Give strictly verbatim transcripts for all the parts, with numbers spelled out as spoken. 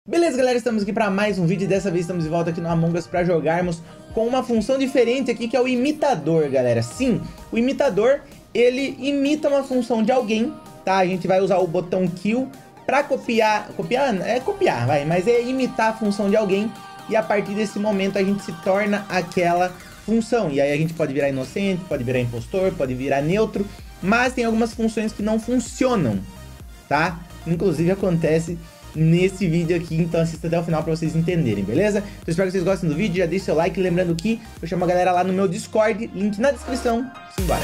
Beleza, galera, estamos aqui para mais um vídeo e dessa vez estamos de volta aqui no Among Us para jogarmos com uma função diferente aqui, que é o imitador, galera. Sim, o imitador, ele imita uma função de alguém, tá? A gente vai usar o botão kill para copiar, copiar, é copiar, vai, mas é imitar a função de alguém e a partir desse momento a gente se torna aquela função. E aí a gente pode virar inocente, pode virar impostor, pode virar neutro, mas tem algumas funções que não funcionam, tá? Inclusive acontece nesse vídeo aqui, então assista até o final pra vocês entenderem, beleza? Então espero que vocês gostem do vídeo, já deixe seu like, lembrando que eu chamo a galera lá no meu Discord, link na descrição, simbora!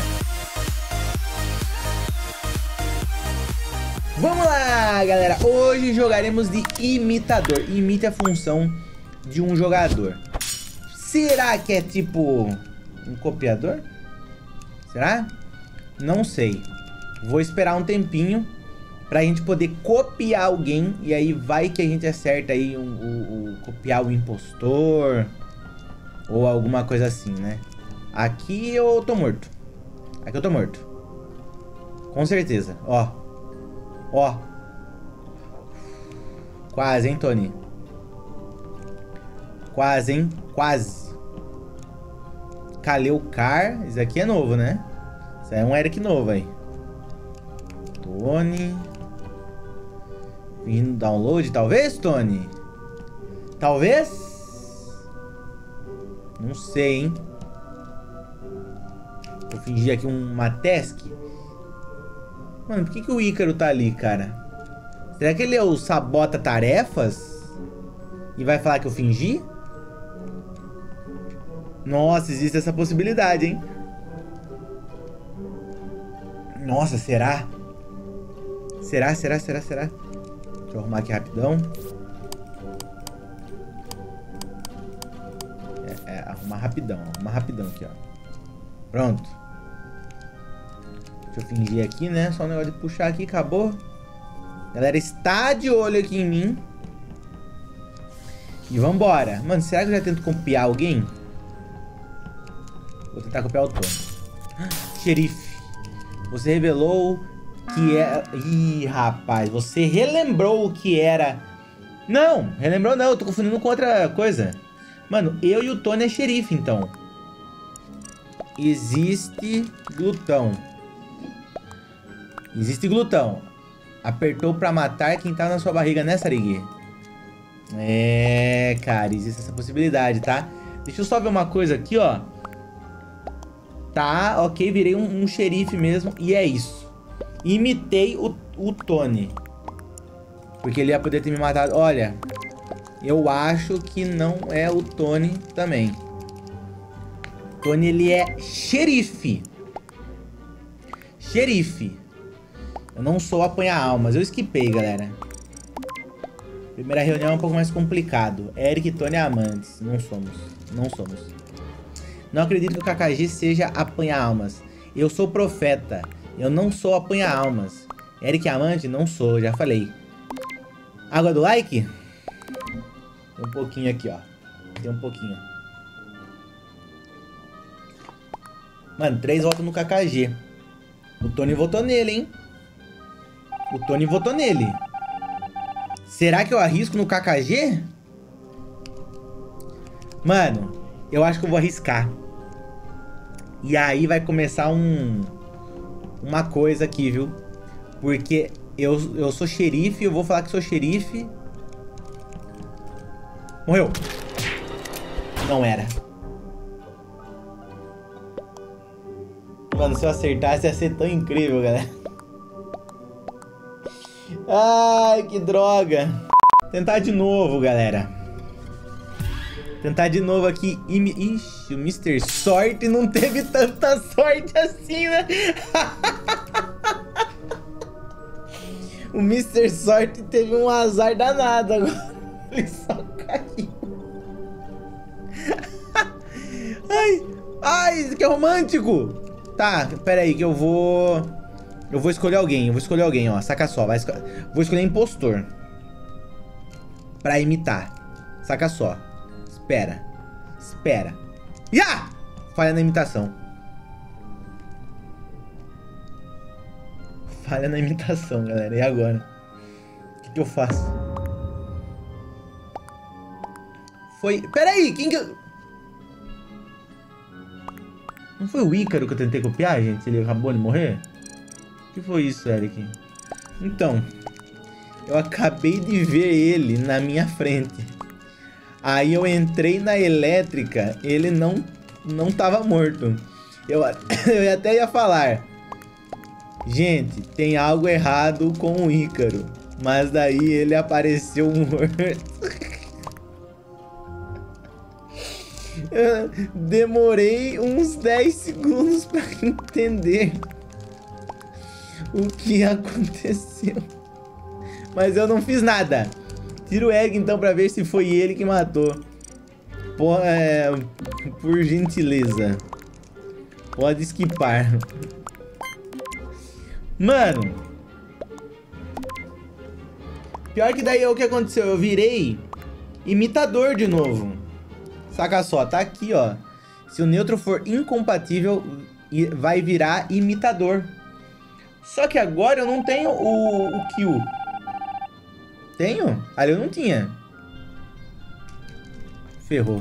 Vamos lá, galera! Hoje jogaremos de imitador, imite a função de um jogador. Será que é tipo um copiador? Será? Não sei, vou esperar um tempinho pra gente poder copiar alguém. E aí vai que a gente acerta aí um, um, um, copiar o impostor ou alguma coisa assim, né? Aqui eu tô morto. Aqui eu tô morto. Com certeza, ó. Ó. Quase, hein, Tony? Quase, hein? Quase. Kaleucar. Isso aqui é novo, né? Isso aí é um Eric novo aí. Tony. Vindo download, talvez, Tony? Talvez? Não sei, hein? Vou fingir aqui uma task. Mano, por que, que o Ícaro tá ali, cara? Será que ele é o sabota tarefas? E vai falar que eu fingi? Nossa, existe essa possibilidade, hein? Nossa, será? Será, será, será, será? Deixa eu arrumar aqui rapidão. É, é, arrumar rapidão, arrumar rapidão aqui, ó. Pronto. Deixa eu fingir aqui, né? Só um negócio de puxar aqui, acabou. Galera está de olho aqui em mim. E vambora. Mano, será que eu já tento copiar alguém? Vou tentar copiar o Tony. Xerife. Você revelou que é... Ih, rapaz, você relembrou o que era... Não, relembrou não, eu tô confundindo com outra coisa. Mano, eu e o Tony é xerife, então. Existe glutão. Existe glutão. Apertou pra matar quem tá na sua barriga, né, Sarigui? É, cara, existe essa possibilidade, tá? Deixa eu só ver uma coisa aqui, ó. Tá, ok, virei um, um xerife mesmo. E é isso. Imitei o, o Tony. Porque ele ia poder ter me matado. Olha, eu acho que não é o Tony também. Tony, ele é xerife. Xerife. Eu não sou apanhar almas. Eu esquipei, galera. Primeira reunião é um pouco mais complicado. Eric e Tony amantes. Não somos. Não somos. Não acredito que o K K G seja apanhar almas. Eu sou profeta. Eu não sou apanha almas. Eric amante? Não sou, já falei. Água do like? Tem um pouquinho aqui, ó. Tem um pouquinho. Mano, três votos no K K G. O Tony votou nele, hein? O Tony votou nele. Será que eu arrisco no K K G? Mano, eu acho que eu vou arriscar. E aí vai começar um... uma coisa aqui, viu? Porque eu, eu sou xerife, eu vou falar que sou xerife. Morreu. Não era. Mano, se eu acertasse ia ser tão incrível, galera. Ai, que droga. Tentar de novo, galera. Tentar de novo aqui. Ixi, o mister Sorte não teve tanta sorte assim, né? O mister Sorte teve um azar danado agora. Ele só caiu. Ai, ai, isso aqui é romântico. Tá, pera aí que eu vou... Eu vou escolher alguém, eu vou escolher alguém, ó. Saca só, vai esco... vou escolher impostor. Pra imitar. Saca só. Espera. Espera. Ya! Falha na imitação. Falha na imitação, galera. E agora? O que, que eu faço? Foi... Pera aí, quem que... Não foi o Ícaro que eu tentei copiar, gente? Ele acabou de morrer? O que foi isso, Eric? Então, eu acabei de ver ele na minha frente. Aí eu entrei na elétrica, ele não, não tava morto. Eu, eu até ia falar... Gente, tem algo errado com o Ícaro. Mas daí ele apareceu morto. Eu demorei uns dez segundos pra entender o que aconteceu. Mas eu não fiz nada. Tira o egg então pra ver se foi ele que matou. Por, é, por gentileza. Pode skipar. Mano. Pior que daí é o que aconteceu. Eu virei imitador de novo. Saca só, tá aqui, ó. Se o neutro for incompatível, vai virar imitador. Só que agora eu não tenho o, o kill. Tenho? Ali eu não tinha. Ferrou.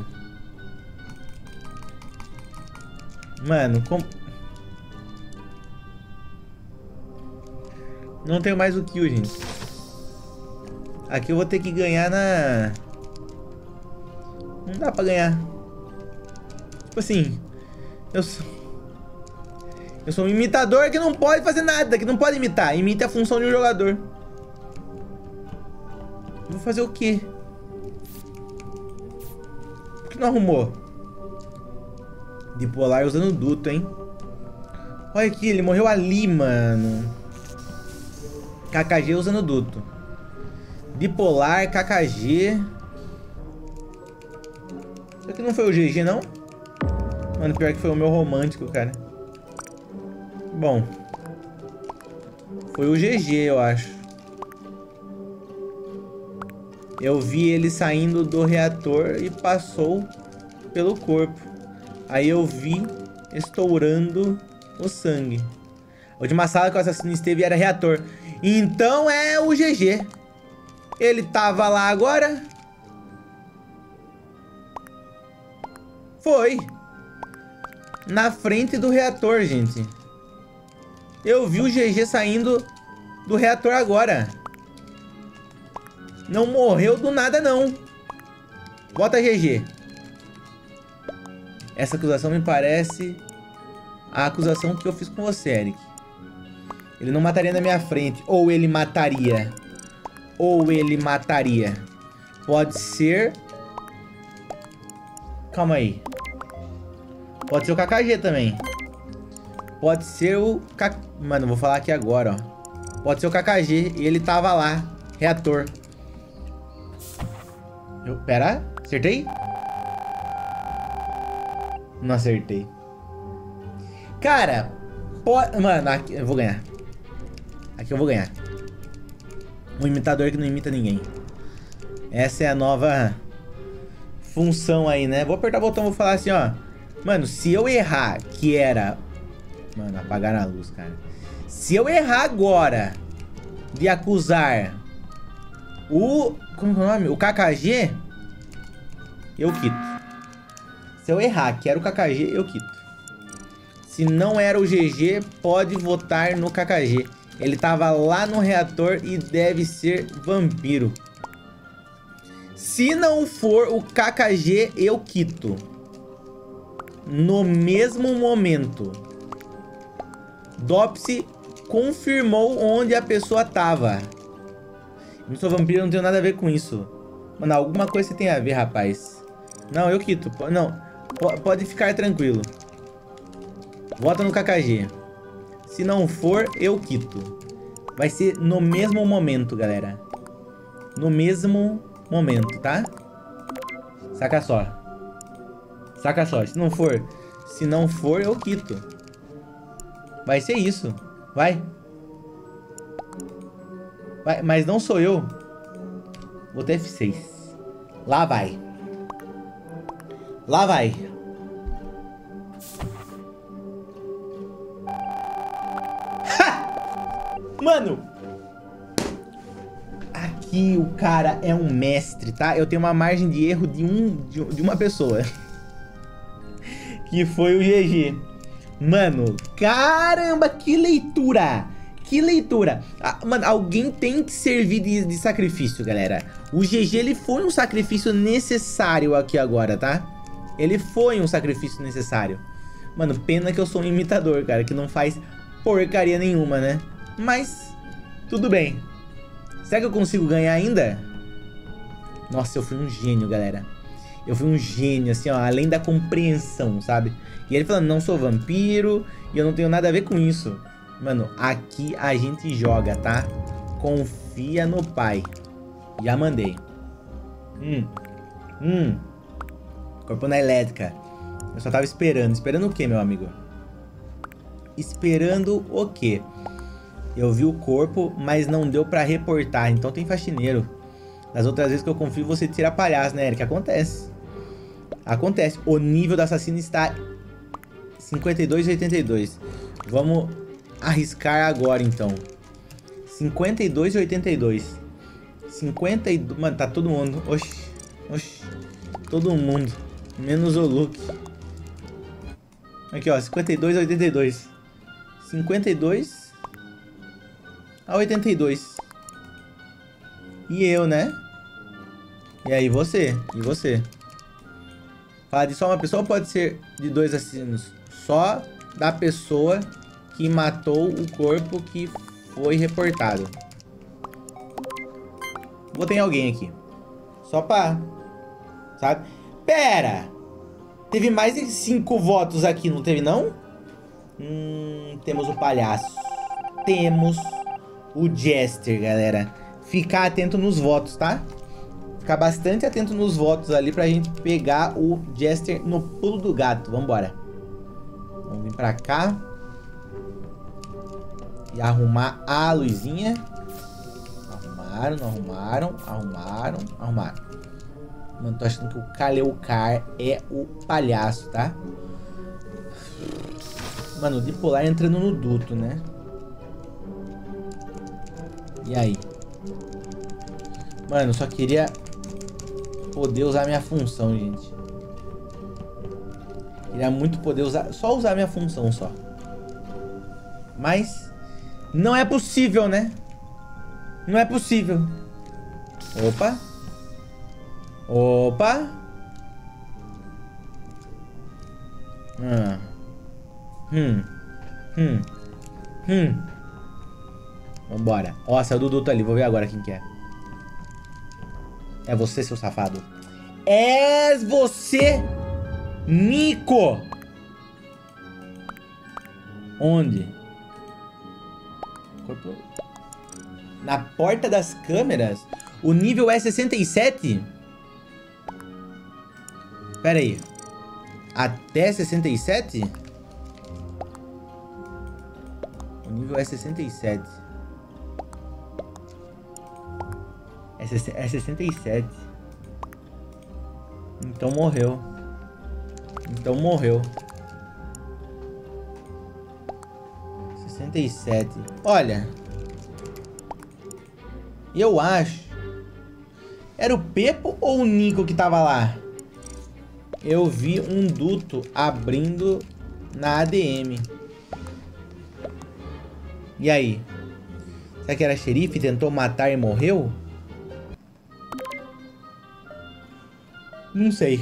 Mano, como... Não tenho mais o kill, gente. Aqui eu vou ter que ganhar na... Não dá pra ganhar. Tipo assim... Eu sou... Eu sou um imitador que não pode fazer nada, que não pode imitar. Imita a função de um jogador. Vou fazer o quê? Por que não arrumou? Dipolar usando duto, hein? Olha aqui, ele morreu ali, mano. K K G usando duto. Bipolar, K K G. Isso aqui não foi o G G, não? Mano, pior que foi o meu romântico, cara. Bom. Foi o G G, eu acho. Eu vi ele saindo do reator e passou pelo corpo. Aí eu vi estourando o sangue. A última sala que o assassino esteve era reator. Então é o G G. Ele tava lá agora. Foi. Na frente do reator, gente. Eu vi o G G saindo do reator agora. Não morreu do nada, não. Bota G G. Essa acusação me parece a acusação que eu fiz com você, Eric. Ele não mataria na minha frente. Ou ele mataria. Ou ele mataria. Pode ser... Calma aí. Pode ser o K K G também. Pode ser o... K... Mano, vou falar aqui agora, ó. Pode ser o K K G e ele tava lá. Reator. Eu... Pera. Acertei? Não acertei. Cara... Pode... Mano, aqui eu vou ganhar. Aqui eu vou ganhar. Um imitador que não imita ninguém. Essa é a nova função aí, né? Vou apertar o botão e vou falar assim, ó. Mano, se eu errar, que era... Mano, apagar a luz, cara. Se eu errar agora de acusar o... Como que é o nome? O K K G, eu quito. Se eu errar que era o K K G, eu quito. Se não era o G G, pode votar no K K G. Ele tava lá no reator e deve ser vampiro. Se não for o K K G, eu quito. No mesmo momento. Dopsy confirmou onde a pessoa tava. Eu sou vampiro, não tenho nada a ver com isso. Mano, alguma coisa tem a ver, rapaz. Não, eu quito. Não, pode ficar tranquilo. Vota no K K G. Se não for, eu quito. Vai ser no mesmo momento, galera. No mesmo momento, tá? Saca só. Saca só. Se não for, se não for, eu quito. Vai ser isso. Vai. Vai, mas não sou eu. Vou ter F seis. Lá vai. Lá vai. Ha! Mano. Aqui o cara é um mestre, tá? Eu tenho uma margem de erro de, um, de, de uma pessoa. Que foi o G G. Mano, caramba, que leitura! Que leitura! Ah, mano, alguém tem que servir de, de sacrifício, galera. O G G, ele foi um sacrifício necessário aqui agora, tá? Ele foi um sacrifício necessário. Mano, pena que eu sou um imitador, cara, que não faz porcaria nenhuma, né? Mas, tudo bem. Será que eu consigo ganhar ainda? Nossa, eu fui um gênio, galera. Eu fui um gênio, assim, ó, além da compreensão, sabe? E ele falando, não sou vampiro e eu não tenho nada a ver com isso. Mano, aqui a gente joga, tá? Confia no pai. Já mandei. Hum. Hum. Corpo na elétrica. Eu só tava esperando. Esperando o quê, meu amigo? Esperando o quê? Eu vi o corpo, mas não deu pra reportar. Então tem faxineiro. Das outras vezes que eu confio, você tira palhaço, né, Eric? Acontece. Acontece. O nível do assassino está cinquenta e dois e oitenta e dois. Vamos arriscar agora, então. cinquenta e dois e oitenta e dois. cinquenta e dois... Mano, tá todo mundo. Oxi. Oxi. Todo mundo. Menos o Luke. Aqui, ó. cinquenta e dois a oitenta e dois. cinquenta e dois a oitenta e dois. E eu, né? E aí, você? E você? Fala de só uma pessoa ou pode ser de dois assassinos? Só da pessoa que matou o corpo que foi reportado. Votei em alguém aqui. Só pra... Sabe? Pera! Teve mais de cinco votos aqui, não teve não? Hum, temos o palhaço. Temos o Jester, galera. Ficar atento nos votos, tá? Ficar bastante atento nos votos ali pra gente pegar o Jester no pulo do gato. Vambora. Vamos vir pra cá. E arrumar a luzinha. Arrumaram, não arrumaram. Arrumaram, arrumaram. Mano, tô achando que o Kaleucar é o palhaço, tá? Mano, o Dipolar entrando no duto, né? E aí? Mano, só queria poder usar minha função, gente. Queria muito poder usar... Só usar minha função, só. Mas... não é possível, né? Não é possível. Opa. Opa. Hum. Hum. Hum. Hum. Vambora. Ó, saiu do duto ali. Vou ver agora quem que é. É você, seu safado. É você, Nico. Onde? Corpo... Na porta das câmeras? O nível é sessenta e sete? Pera aí. Até sessenta e sete? O nível é sessenta e sete. É sessenta e sete. Então morreu. Então morreu. sessenta e sete. Olha. Eu acho. Era o Pepo ou o Nico que tava lá? Eu vi um duto abrindo na A D M. E aí? Será que era xerife? Tentou matar e morreu? Não sei.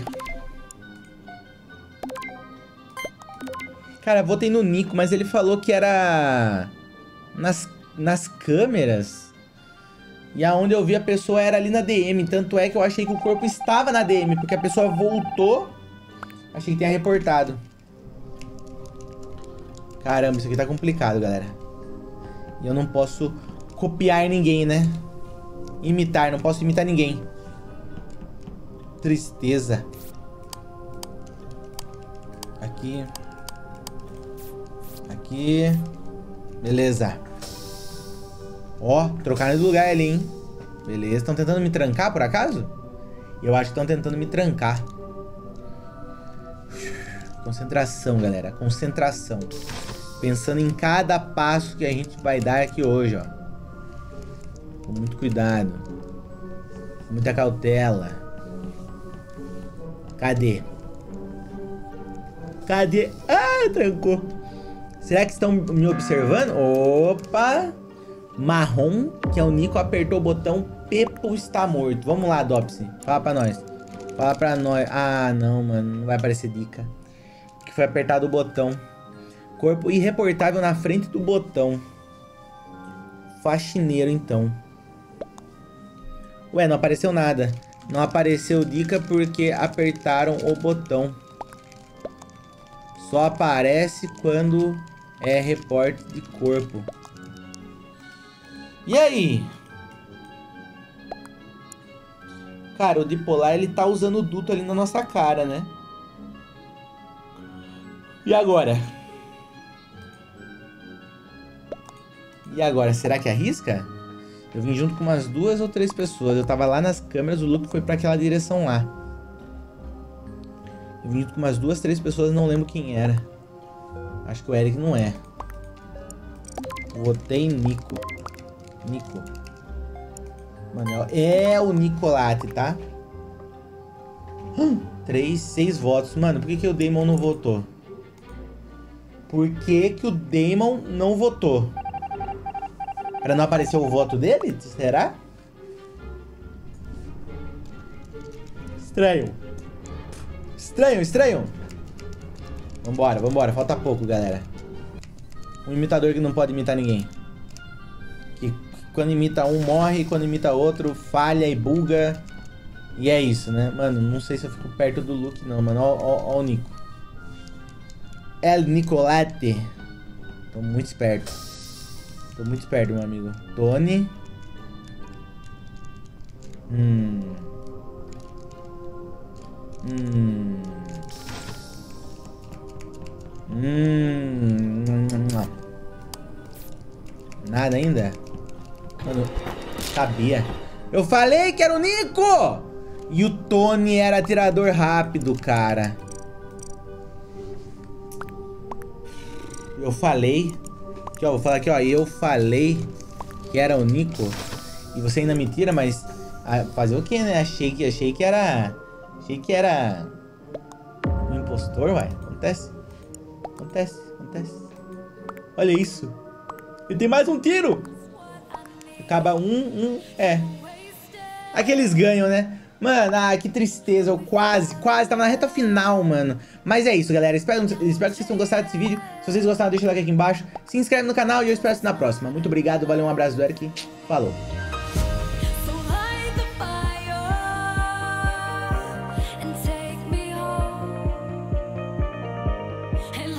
Cara, votei no Nico, mas ele falou que era nas, nas câmeras. E aonde eu vi a pessoa era ali na D M. Tanto é que eu achei que o corpo estava na D M, porque a pessoa voltou. Achei que tinha reportado. Caramba, isso aqui tá complicado, galera. E eu não posso copiar ninguém, né? Imitar, não posso imitar ninguém. Tristeza. Aqui. Aqui. Beleza. Ó, trocaram de lugar ali, hein? Beleza. Estão tentando me trancar, por acaso? Eu acho que estão tentando me trancar. Concentração, galera. Concentração. Pensando em cada passo que a gente vai dar aqui hoje, ó. Com muito cuidado. Muita cautela. Cadê? Cadê? Ah, trancou. Será que estão me observando? Opa! Marrom, que é o Nico, apertou o botão. Pepo está morto. Vamos lá, Dopsy. Fala pra nós. Fala pra nós. Ah, não, mano. Não vai aparecer dica. Que foi apertado o botão. Corpo irreportável na frente do botão. Faxineiro, então. Ué, não apareceu nada. Não apareceu dica porque apertaram o botão. Só aparece quando é reporte de corpo. E aí? Cara, o dipolar, ele tá usando o duto ali na nossa cara, né? E agora? E agora? Será que arrisca? Eu vim junto com umas duas ou três pessoas. Eu tava lá nas câmeras, o Luke foi pra aquela direção lá. Eu vim junto com umas duas, três pessoas, não lembro quem era. Acho que o Eric não é. Votei em Nico. Nico. Mano, é o Nicolate, tá? Hum, três, seis votos. Mano, por que, que o Damon não votou? Por que, que o Damon não votou? Pra não aparecer o voto dele? Será? Estranho. Estranho, estranho. Vambora, vambora. Falta pouco, galera. Um imitador que não pode imitar ninguém. Que quando imita um morre, quando imita outro falha e buga. E é isso, né? Mano, não sei se eu fico perto do Luke não, mano. Ó, ó, ó o Nico. El Nicolate. Tô muito esperto. Tô muito esperto, meu amigo. Tony. Hum. Hum. Hum. Nada ainda? Mano, sabia. Eu falei que era o Nico! E o Tony era atirador rápido, cara. Eu falei. Aqui, ó, vou falar aqui, ó. Eu falei que era o Nico. E você ainda me tira, mas... Ah, fazer o que, né? Achei que, achei que era... Achei que era... Um impostor, uai. Acontece. Acontece, acontece. Olha isso. E tem mais um tiro. Acaba um, um... É. Aqui eles ganham, né? Mano, ah, que tristeza. Eu quase, quase tava na reta final, mano. Mas é isso, galera. Espero, espero que vocês tenham gostado desse vídeo. Se vocês gostaram, deixa o like aqui embaixo. Se inscreve no canal e eu espero vocês na próxima. Muito obrigado, valeu, um abraço do Eric. Falou. And